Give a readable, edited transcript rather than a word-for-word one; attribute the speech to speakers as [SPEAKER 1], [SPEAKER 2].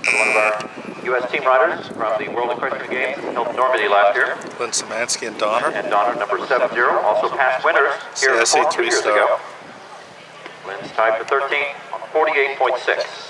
[SPEAKER 1] One of our U.S. team riders from the World Equestrian Games held in Normandy last year.
[SPEAKER 2] Lynn, Symansky, and Donner.
[SPEAKER 1] And Donner, number 70, also past winners here
[SPEAKER 2] CIC
[SPEAKER 1] in 2 years ago. Lynn's tied for 13th on 48.6.